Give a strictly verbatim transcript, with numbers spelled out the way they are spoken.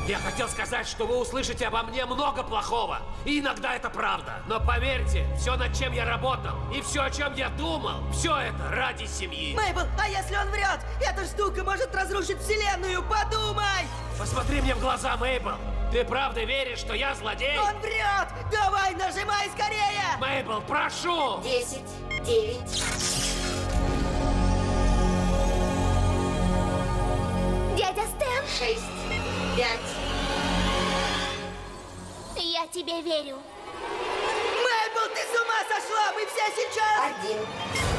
Я хотел сказать, что вы услышите обо мне много плохого. И иногда это правда. Но поверьте, все, над чем я работал, и все, о чем я думал, все это ради семьи. Мейбл, а если он врет? Эта штука может разрушить вселенную, подумай! Посмотри мне в глаза, Мейбл. Ты правда веришь, что я злодей? Он врет! Давай, нажимай скорее! Мейбл, прошу! Десять, девять. Дядя Стэн, Шесть, пять. я тебе верю. Мейбл, ты с ума сошла! Мы все сейчас... Один.